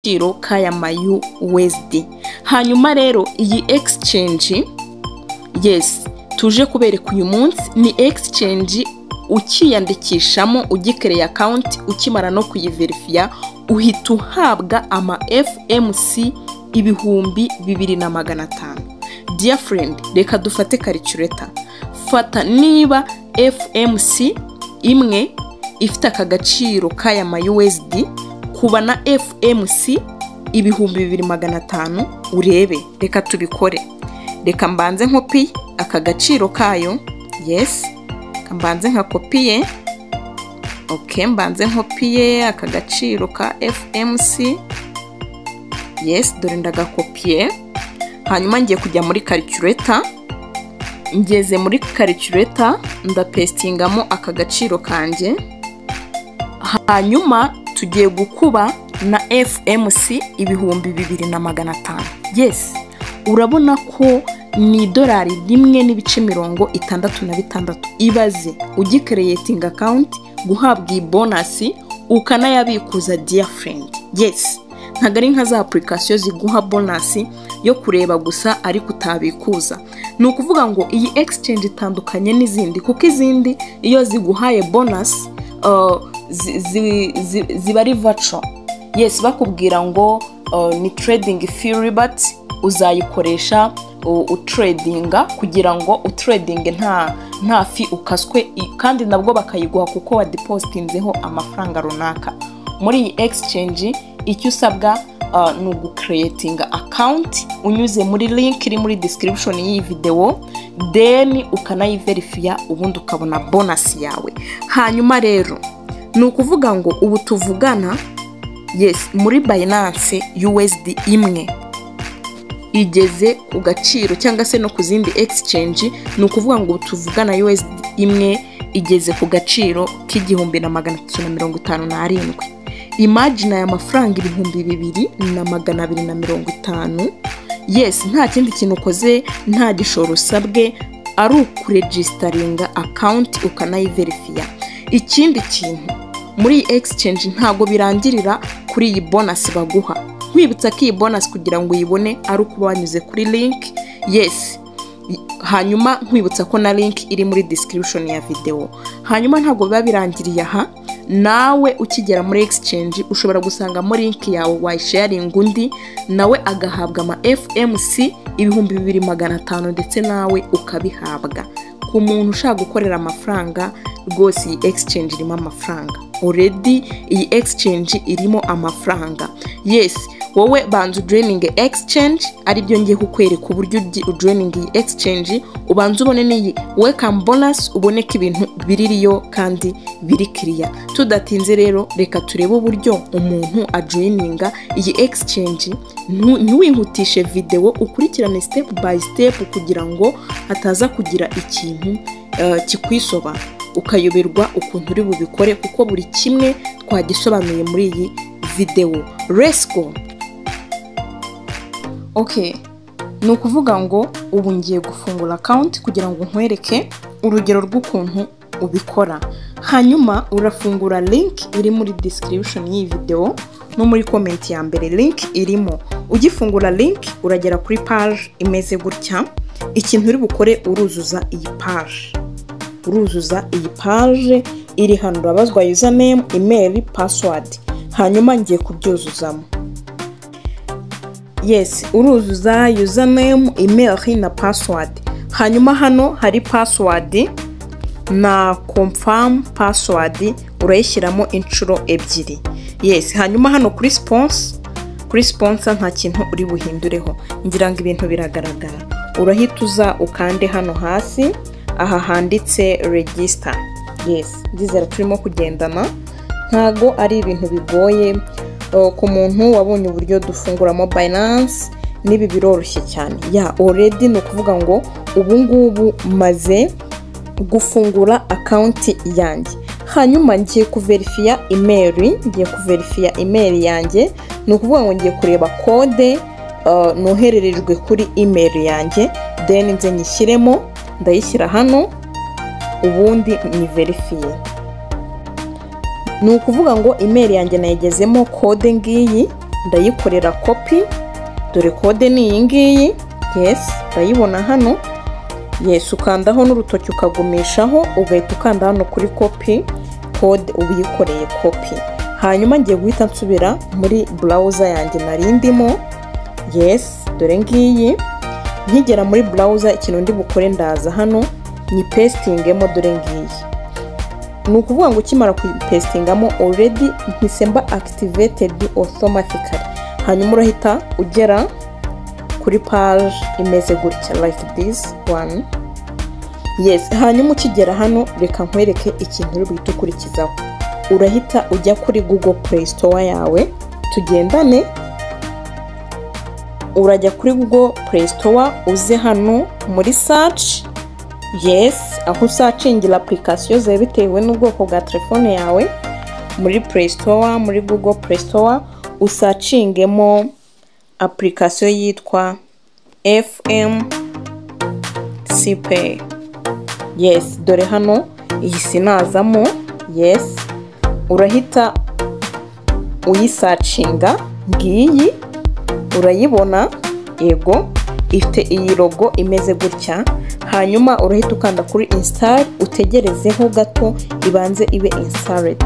agaciro k'aya ma USD. Hanyuma rero iyi exchange yes tuje kubereka uyu munsi ni exchange ukiyandikishamo ugikereye account ukimara no kuyiverifiya uhita uhabwa ama FMC 2500. Dear friend, reka dufate calculator. Fata niba FMC imwe ifite akagaciro k'aya ma USD kuba na FMC 2500 urebe. Reka tubikore. Reka mbanze nkopi akagaciro kayo. Yes, mbanze nka kopiye. Okay, mbanze nkopiye akagaciro ka FMC. Yes, dore ndagakopiye. Hanyuma ngiye kujya muri calculator. Ngeze muri calculator ndapestingamo akagaciro kanje. Hanyuma tugiye gukuba na FMC 2500. Yes, urabona ko ni $1.66. Ibaze ugicreating account guhabwa iyi bonus ukanayabikuza dear friend. Yes, ntagari nka za application ziguha bonus yo kureba gusa ariko utabikuza. No kuvuga ngo iyi exchange itandukanye n'izindi kuko izindi iyo ziguhaye bonus ziba ari virtual. Yes, bakubwira ngo ni trading fee but uzayikoresha utradinga kugira ngo utrading nta fee ukaswe kandi nabwo bakayiguha kuko wa depositinzeho amafaranga runaka. Muri iyi exchange icyo usabwa ni ugucreating account unyuze muri link iri muri description y'iyi video, then ukanayiverifya ubundi ukabona bonus yawe. Hanyuma rero ni ukuvuga ngo ubu tuvugana yes muri Binance USD imwe igeze ku gaciro cyangwa se no ku zindi exchange ni ukuvuga ngo tuvugana USD imwe igeze ku gaciro k'1357. Imagine aya mafaranga 2250. Yes, nta kindi kintu ukoze, nta gishoro usabwe, ari ukuregistaringa account ukanayiverifya. Ikindi kintu muri exchange ntago birangirira kuri iyi bonus baguha. Kwibutsa ko iyi bonus kugira ngo uyibone ari uko banyuze kuri link. Yes, hanyuma nkwibutsa ko na link iri muri description ya video. Hanyuma ntago biba birangiriye aha, nawe ukigera muri exchange ushobora gusanga muri link yawe wayisharing undi nawe agahabwa ama FMC 2500 ndetse nawe ukabihabwa. Ku muntu ushaka gukorera amafaranga rwose iyi exchange irimo amafaranga. Already iyi exchange irimo amafaranga. Yes, wowe banza joining exchange ari byo ngiye kukwereka uburyo joining iyi exchange ubanza ubone ni welcome bonus ubone ko ibintu biririyo kandi biri clear. Tudatinze rero reka turebe uburyo umuntu ajoininga iyi exchange. Ntiwihutishe video ukurikirane step by step kugira ngo hataza kugira ikintu kikwisoba ukayoberwa ukuntu uri bubikore kuko buri kimwe twagisobanuye muri iyi video. Let's go. Okay, ni ukuvuga ngo ubu ngiye gufungura account kugira ngo nkwereke urugero rw'ukuntu ubikora. Hanyuma urafungura link iri muri description y'iyi video no muri comment ya mbere link irimo. Ugifungura link uragera kuri page imeze gutya. Ikintu uri bukore uruzuza iyi page. Uruzuza iyi page iri hano urabazwa username, email, password. Hanyuma ngiye kubyuzuzamo. Yes, uruzuza username, email na password. Hanyuma hano hari password na confirm password urayishyiramo inshuro ebyiri. Yes, hanyuma hano kuri sponsor nta kintu uri buhindureho. Ngira ngo ibintu biragaragara. Urahita uza ukande hano hasi aha handitse register. Yes, ndizera turimo kugendana. Ntago ari ibintu bigoye ku muntu wabonye uburyo dufunguramo Binance nibi biroroshye cyane. Already no kuvuga ngo ubu ngubu maze gufungura account yanjye. Hanyuma ngiye kuverifya email yanjye. No kuvuga ngo ngiye kureba code nohererejwe kuri email yanjye, then nze nyishyiremo, ndayishyira hano ubundi ni verify. Ni ukuvuga ngo email yanjye nayigezemo code ngiyi ndayikorera copy, dore code ni iyi ngiyi. Yes, urayibona hano. Yes, ukandaho n'urutoki ukagumishaho, ugahita ukanda hano kuri copy code ubiyikoreye copy. Hanyuma ngiye guhita nsubira muri browser yanjye nari ndimo. Yes, dore ngiyi. Nkigera muri browser ikintu ndi bukore ndaza hano ni pastingemo, dore ngiyi. Ni ukuvuga ngo ukimara kuyipastingamo already ntisemba activated automatically. Hanyuma urahita ugera kuri page imeze gutya like this one. Yes, hanyuma ukigera hano reka nkwereke ikintu uri buhite ukurikizaho. Urahita ujya kuri Google Play Store yawe, tugendane. Urajya kuri Google Play Store, uze hano muri search. Yes, aho searchingira application zawe bitewe n'ubwoko bwa telefone yawe. Muri Play Store, muri Google Play Store usearchingemo application yitwa FMC Pay. Yes, dore hano iyi sinazamo. Yes, urahita uyisearchinga ngiyi, urayibona. Yego, ifite iyi logo imeze gutya. Hanyuma urahita ukanda kuri install, utegerezeho gato ibanze ibe installed.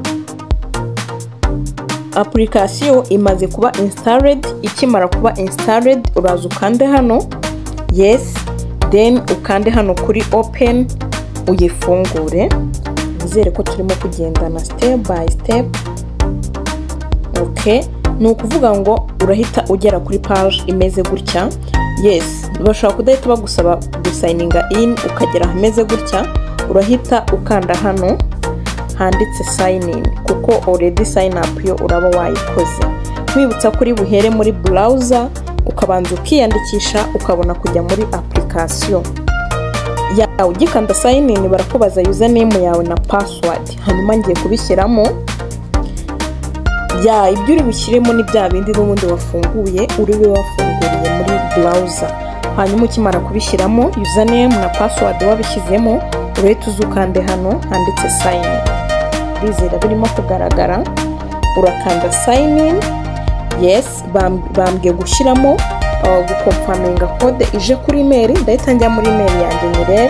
Application imaze kuba installed. Ikimara kuba installed uraza ukande hano. Yes, then ukande hano kuri open uyifungure. Nizere ko turimo kugendana step by step. Okay, ni ukuvuga ngo urahita ugera kuri page imeze gutya. Yes, bashobora kudahita bagusaba gusigninga in, ukagera hameze gutya. Urahita ukanda hano handitse sign in, kuko already sign up yo uraba wayikoze. Kwibutsa kuri buhere muri browser ukabanza ukiyandikisha, ukabona kujya muri application ya ugikanda sign in. Barakubaza username yawe na password, hanyuma ngiye kubishyiramo. Ya ibyo uri bushyiremo ni bya bindi n'ubundi wafunguye uriwe wafunguriye muri browser. Hanyuma ukimara kubishyiramo username na password wabishyizemo, urahita uzukande hano handitse sign in. Bizera birimo kugaragara, urakanda sign in. Yes, bambwiye gushyiramo gukonfaminga code ije kuri email. Ndahita njya muri email yanjye nyirebe,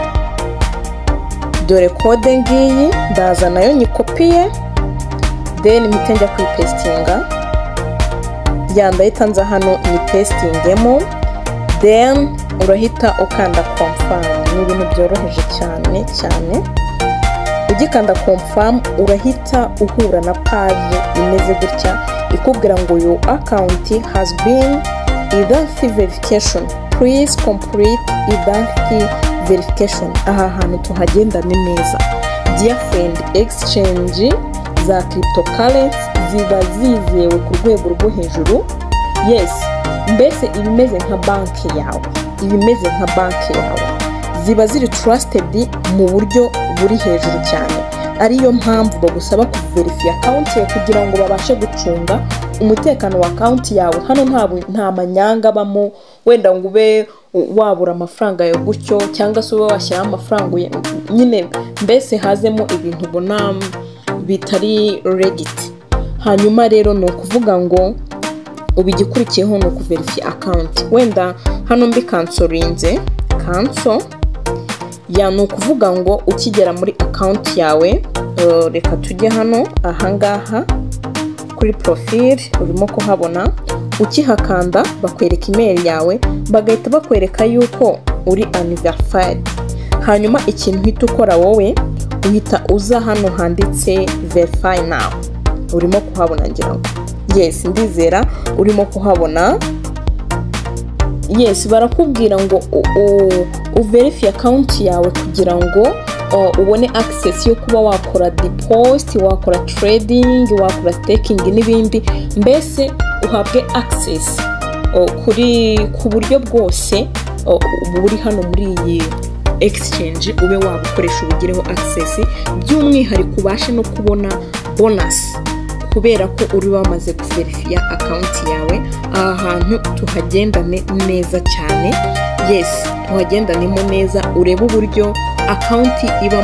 dore code ngiyi, ndaza nayo nyikopiye, then mpite njya kuyipastinga. Ndahita nza hano nyipastingemo, then urahita ukanda confirm. Ni ibintu byoroheje cyane cyane. Ugikanda confirm urahita uhura na page imeze gutya ikubwira ngo your account has been identity verification, please complete identity verification. Aha hantu tuhagenda ni neza. Dear friend, exchange za cryptocurrency ziba zizewe ku rwego rwo hejuru. Yes, mbese ibimeze nka banki yawe, ibimeze nka banki yawe, ziba ziri trusted mu buryo buri hejuru cyane. Ariyo mpamvu bagusaba kuverify account yawe kugira ngo babashe gucunga umutekano wa account yawe. Hano nta manyanga bamo, wenda ngo ube wabura amafaranga yo gutyo, cyangwa se ube washyira amafaranga nyine, mbese hazemo ibintu ubona bitari legit. Hanyuma rero ni ukuvuga ngo ubigikurikiyeho ni ukuverify account. Wenda hano mbi cancelinze cancel. Ya ni ukuvuga ngo ukigera muri account yawe, reka tujye hano ahangaha kuri profile, urimo kuhabona. Ukihakanda bakwereka email yawe, bagahita bakwereka yuko uri unverified. Hanyuma ikintu uhita ukora wowe, uhita uza hano handitse verify now. Urimo kuhabona ngira ngo. Yes, ndizera urimo kuhabona. Yes, barakubwira ngo uverify account yawe kugira ngo ubone access yo kuba wakora deposit, wakora trading, wakora staking n'ibindi. Mbese uhabwe access ku buryo bwose buri hano muri iyi exchange, ube wabukoresha ubigireho access, by'umwihariko ubashe no kubona bonus kubera ko uri wamaze kuverify account yawe. Aha hantu tuhagendane neza cyane. Yes, tuhagendanemo neza, urebe uburyo account ibamo verify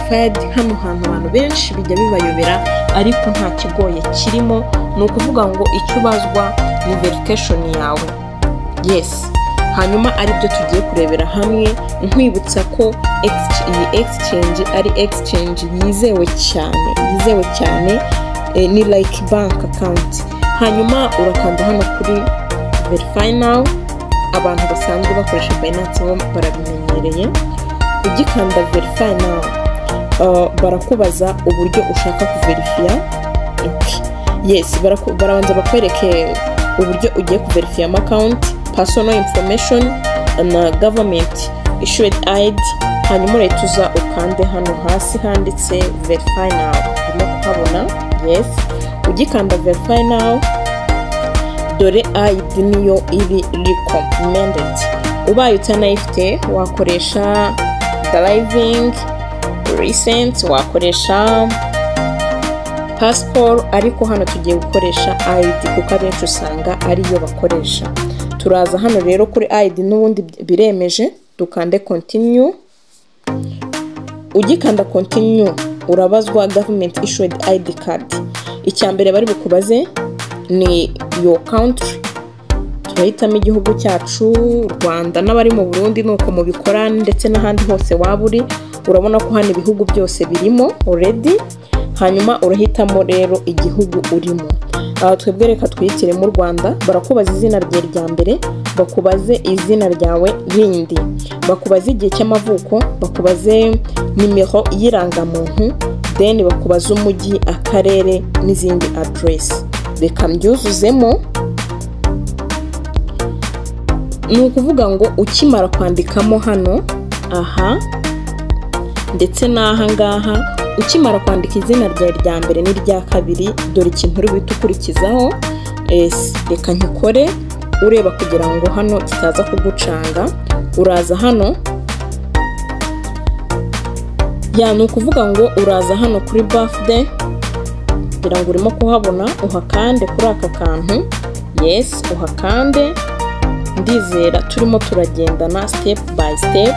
verified. Hano hantu abantu benshi bijya bibayobera ariko nta kigoye kirimo, ni ukuvuga ngo icyo ubazwa ni verification yawe. Yes, hanyuma ari byo tugiye kurebera hamwe, nkwibutsa ko iyi exchange ari exchange yizewe cyane, ni like bank account. Hanyuma urakanda hano kuri verify now. Abantu basanzwe bakoresha Binance bo barabimenyereye. Ugikanda verify now barakubaza uburyo ushaka kuverifiya. Yes, barabanza bakwereke uburyo ugiye kuverifiya account, personal information na government issued ID. Hanyuma urahita ukande hano hasi handitse verify now, urimo kuhabona. Yes, ugikanda verify now, dore ID niyo iri recommended. Ubaye utanayifite wakoresha driving recent, wakoresha passport, ariko hano tugiye gukoresha ID kuko abenshi usanga ariyo bakoresha. Turaza hano rero kuri ID n'ubundi biremeje, dukande continue. Ugikanda continue urabazwa government issued ID card. Icyambere bari bukubaze ni your country. Turahitamo igihugu cyacu Rwanda, n'abari mu Burundi nuko mubikora ndetse n'ahandi hose waburi. Urabona ko hano ibihugu byose birimo already. Hanyuma urahitamo rero igihugu urimo. Twebwe reka twitire mu Rwanda. Barakubaza izina rye rya mbere, bakubaze izina ryawe rindi, bakubaze igihe cy'amavuko, bakubaze nimero y'irangamuntu, then bakubaze umujyi, akarere n'izindi address. Reka mbyuzuzemo. Ni ukuvuga ngo ukimara kwandikamo hano aha ndetse n'aha ngaha, ukimara kwandika izina ryawe rya mbere n'irya kabiri, dore ikintu uri buhite ukurikizaho. Reka nkikore ureba kugira ngo hano kitaza kugucanga. Uraza hano, ni ukuvuga ngo uraza hano kuri birthday, kugira ngo urimo kuhabona, uhakande kuri aka kantu. Yes, uhakande. Ndizera turimo turagendana step by step.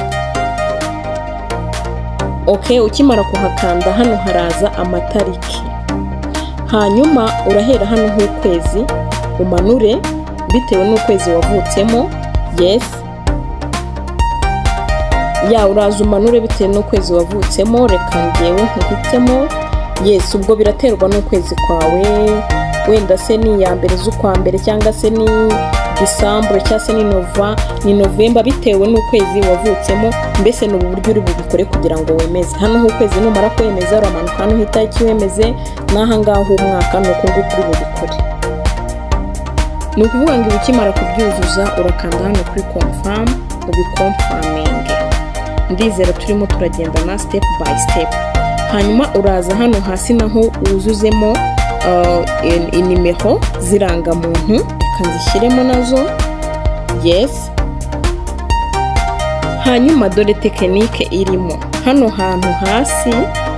Okay, ukimara kuhakanda hano haraza amatariki. Hanyuma urahera hano h'ukwezi umanure bitewe n'ukwezi wavutsemo. Yes, uraza umanure bitewe n'ukwezi wavutsemo. Reka ngewe nkihitemo. Yes, ubwo biraterwa n'ukwezi kwawe, wenda se ni ya mbere z'ukwa mbere cyangwa se ni December cyangwa se ni November, bitewe n'ukwezi wavutsemo. Mbese ni uburyo uri bubikore kugira ngo wemeze. Hano h'ukwezi numara kwemeza uramanuka hano hita ikiwemeze, n'aha ngaho umwaka nuko nguko uri bubikore. Ni ukuvuga ngo ukimara kubyuzuza urakanda hano kuri confirm, ubiconfirming. Ndizera turimo turagendana step by step. Hanyuma uraza hano hasi naho wuzuzemo inimero z'irangamuntu, kanzishyiremo nazo. Yes, hanyuma dore tekinike irimo hano hantu hasi,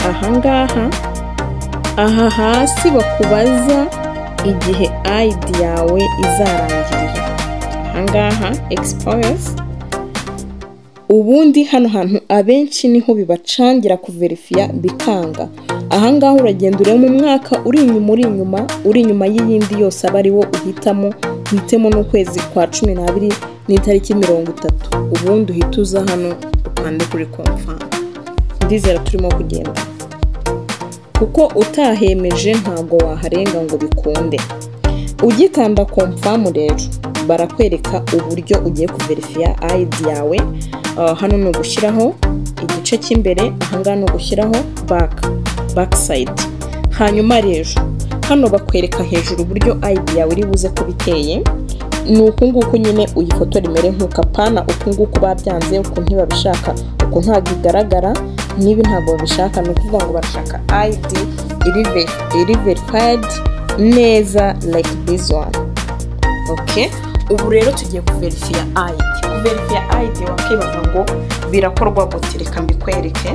aha hasi bakubaza igihe ID yawe izarangirira. Ahangaha expires. Ubundi hano hantu abenshi niho bibacangira kuverifiya bikanga. Ahangaha uragenda ureba mu mwaka uri inyuma y'iyindi yose aba ari wo uhitamo n'ukwezi kwa 12 n'itariki 30. Ubundi uhita uza hano ukande kuri confirm. Ndizera turimo kugenda kuko utahemeje ntago waharenga ngo bikunde. Ugikanda confirm rero barakwereka uburyo ugiye kuverifiya ID yawe. Hano no gushyiraho igice cy'imbere, ahangaha no gushyiraho backside. Hanyuma rero hano bakwereka hejuru uburyo ID yawe iri buze kubiteye. Ni uku nguku nyine uyifotora imere nk'uko apana uku nguku babyanze, uku ntibabishaka, uku ntabwo igaragara, nibi ntabwo babishaka. Ni ukuvuga ngo barashaka ID iri verified neza like this one. Okay, ubu rero tugiye kuverifiya ID. Kuverifiya ID wakibaza ngo birakorwa gute, reka mbikwereke.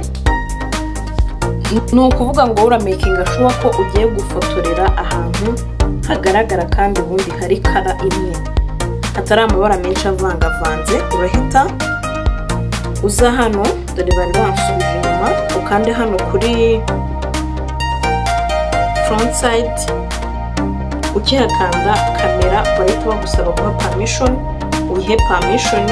Ni ukuvuga ngo uramakinga sure ko ugiye gufotorera ahantu hagaragara kandi ubundi hari kara imwe, hatari amabara menshi avangavanze. Urahita uza hano, dore bari bansubije inyuma, inyuma ukande hano kuri front side. Ukihakanda kamera bahita bagusaba guha permission, uyihe permission,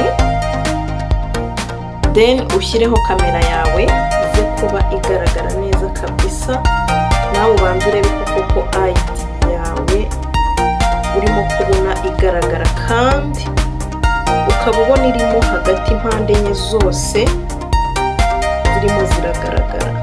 then ushyireho kamera yawe ize kuba igaragara neza kabisa. Nawe ubanze urebe koko ID yawe urimo kubona igaragara, kandi ukaba ubona irimo hagati impande enye zose zirimo ziragaragara.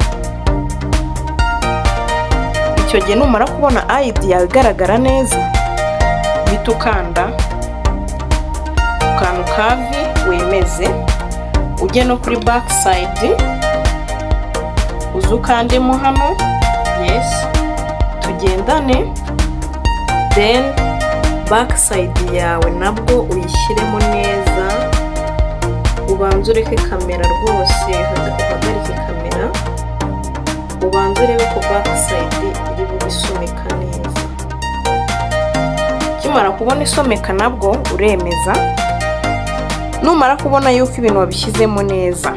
Icyo gihe numara kubona ID yawe igaragara neza, bita ukanda ukantu kavi wemeze, ujye no kuri back side uzukandemo hano yes, tugendane. Then back side yawe nabwo uyishyiremo neza, ubanze ureke kamera rwose, uhagarike kamera, ubanze urebe ko back side iri bubisomeka neza. Kimara kubona isomeka nabwo uremeza. Numara kubona yuko ibintu wabishyizemo neza,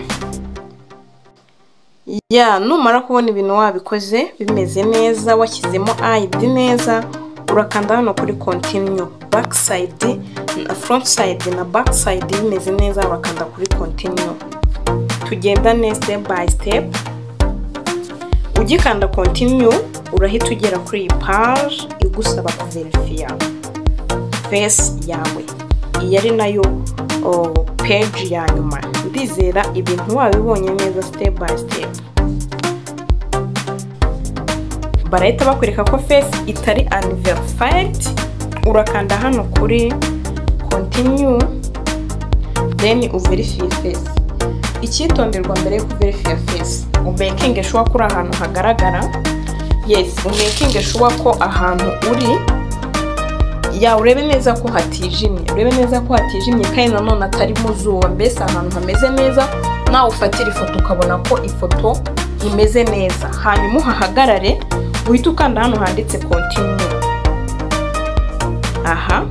numara kubona ibintu wabikoze bimeze neza, washyizemo ID neza, urakanda hano kuri continue. Back side na front side na back side bimeze neza, urakanda kuri continue. Tugendane step by step. Ugikanda continue urahita ugera kuri iyi page igusaba kuverifya face yawe. Iyi ari nayo page ya nyuma. Ndizera ibintu wabibonye neza step by step. Barahita bakwereka ko face itari unverified, urakanda hano kuri continue, then uverify face. Icyitonderwa mbere yo kuverify face, umaking sure ko ahantu hagaragara. Yes, umaking sure ko ahantu uri urebe neza ko hatijimye, kandi nanone atari mu zuba, mbese ahantu hameze neza. Nawe ufatira ifoto ukabona ko ifoto imeze neza, hanyuma uhahagarare uhita ukanda hano handitse continue. Aha,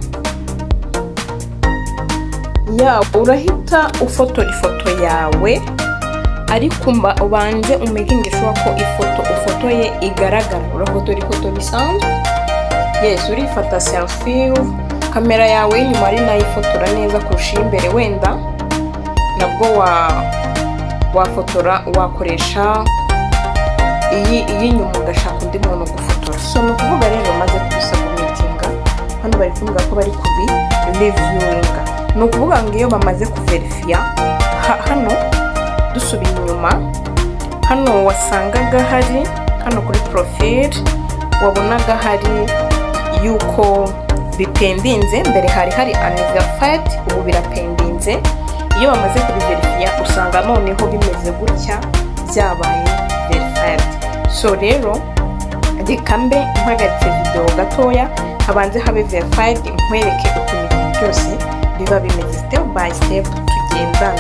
urahita ufotora ifoto yawe, ariko ubanze umaking sure ko ifoto ufotoye igaragara. Urafotora ifoto bisanzwe, yes, urifata selfie, kamera yawe inyuma ari nayo ifotora neza kurusha imbere. Wenda nabwo wafotora, wakoresha iyi nyuma ugashaka undi muntu gufotora. So no kuvuga rero maze kubisubmitinga, hano bari kuvuga ko bari kubi reviewinga. No kuvuga ngo iyo bamaze kuverifya, hano dusubiye inyuma, hano wasangaga hari hano kuri profile, wabonaga hari yuko bipendinze. Mbere hari unverified, ubu birapendinze. Iyo bamaze kubiverifya usanga noneho bimeze gutya, byabaye verified. So rero reka mbe mpagaritse video gatoya, habanze habe verified, nkwereke ukuntu ibintu byose biba bimeze step by step. Tugendane.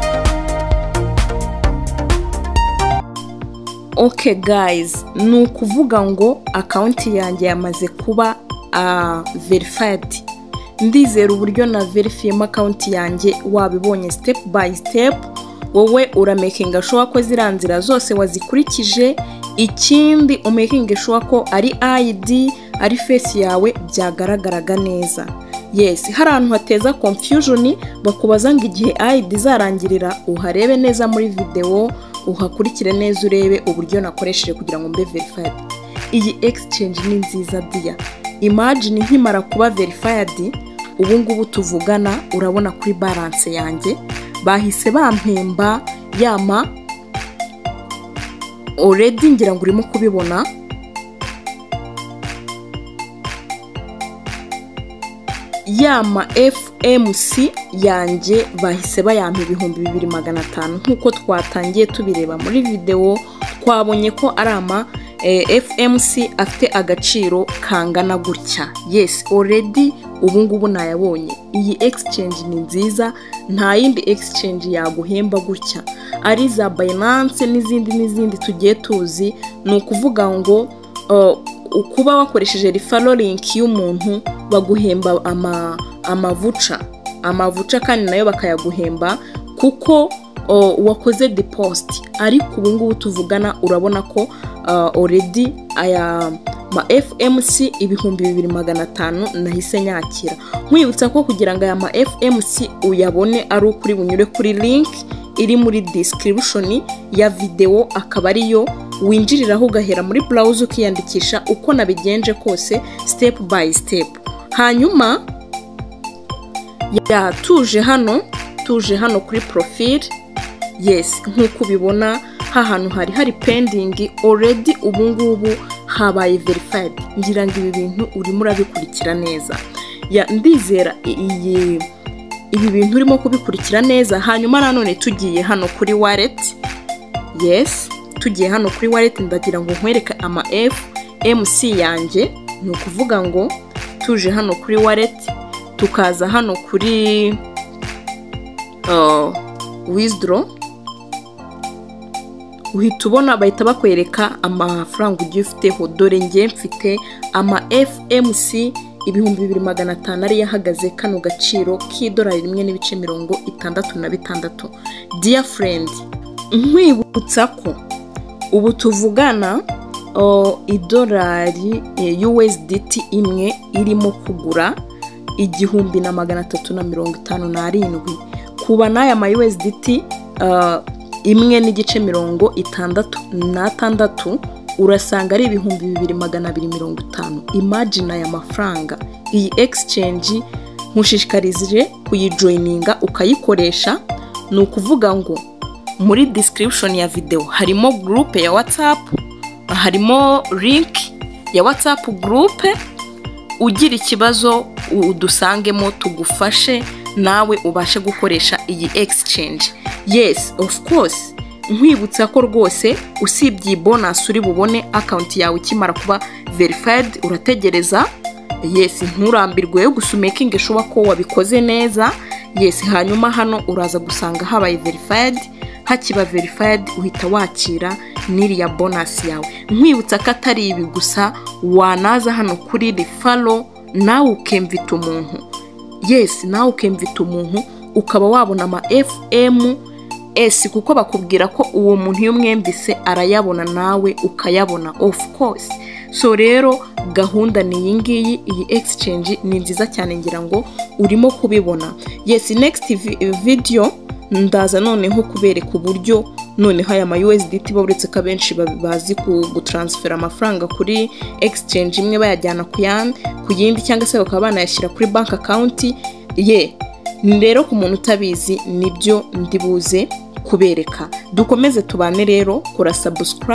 Okay guys, ni ukuvuga ngo account yanjye yamaze kuba verified. Ndizera uburyo na verifyemo account yanjye wabibonye step by step. Wowe uramakinga sure ko ziranzira zose wazikurikije. Ikindi umakinga sure ko ari ID ari face yawe byagaragaraga neza. Yes, hari ahantu hateza confusion, bakubaza ngo igihe ID zarangirira, uharebe neza muri video, uhakurikire neza urebe uburyo nakoresheje kugira ngo mbe verified. Iyi exchange ni nziza dia. Imagine nkimara kuba verified, ubu ngubu tuvugana urabona kuri balance yanjye bahise bampemba yama already, ngira ngo urimo kubibona. Yama FMC yanjye bahise bayampa 2500 nkuko twatangiye tubireba muri video. Twabonye ko arama FMC afite agaciro kangana gutya. Yes, already ubu ngubu nayabonye. Iyi exchange ni nziza, nta yindi exchange yaguhemba gutya. Ari za Binance n'izindi tugiye tuzi. Ni ukuvuga ngo ukuba wakoresheje referral link y'umuntu baguhemba amavuca kandi nayo bakayaguhemba, kuko wakoze deposit, ariko ubu ngubu tuvugana urabona ko already aya ma FMC 2500 nahise nyakira. Nkwibutsa ko kugira ngo aya ma FMC uyabone ari ukuri bunyure kuri link iri muri description ya video, akaba ariyo winjiriraho ugahera muri browser ukiyandikisha uko nabigenje kose step by step. Hanyuma ya tuje hano kuri profile. Yes, nkuko ubibona hantu hari pending already, ubu ngubu habaye verified. Ngira ngo ibi bintu urimo urabikurikira neza. Ya ndizera ibi bintu urimo kubikurikira neza. Hanyuma nanone tugiye hano kuri wallet. Yes, tugiye hano kuri wallet, ndagira ngo nkwereka ama FMC yanjye. Ni ukuvuga ngo tuje hano kuri wallet, tukaza hano kuri withdraw, uhita ubona bahita bakwereka amafaranga ugiye ufiteho. Dore ngiye mfite ama FMC 2500 ari yahagaze kano gaciro $1.66. Dear friend, nkwibutsa ko ubu tuvugana idolari USDT imwe irimo kugura $1,357. Kuba n'aya ma USDT imwe n'igice 66 urasanga ari 2250. Imagine aya mafaranga. Iyi exchange nkushishikarije kuyijoininga ukayikoresha. Ni ukuvuga ngo muri description ya video harimo group ya WhatsApp, harimo link ya WhatsApp group. Ugira ikibazo udusangemo tugufashe nawe ubashe gukoresha iyi exchange. Yes, of course, nkwibutsa ko rwose usibye bonus uri bubone account yawe ikimara kuba verified, urategereza. Yes, nturambirwe yo gusumaking shuba ko wabikoze neza. Yes, hanyuma hano uraza gusanga habaye verified. Hakiba verified uhita wakira n'iriya bonus yawe. Nkwibutsa ko atari ibi gusa, wanaza hano kuri referral nawe ukemvita umuntu. Yes, nawe ukemvita umuntu ukaba wabona ama FMS, kuko bakubwira ko uwo muntu iyo mwemvise arayabona nawe ukayabona, of course. So rero gahunda ni iyi ngiyi. Iyi exchange ni nziza cyane, ngira ngo urimo kubibona. Yes, next video ndaza noneho kubereka uburyo noneho aya ma USDT baburetse ka benshi bazi gutransfer amafaranga kuri exchange imwe bayajyana ku yindi, cyangwa se bakaba banayashyira kuri bank account ye. Rero ku muntu utabizi nibyo ndibuze kubereka. Dukomeze tubane rero, kora subscribe.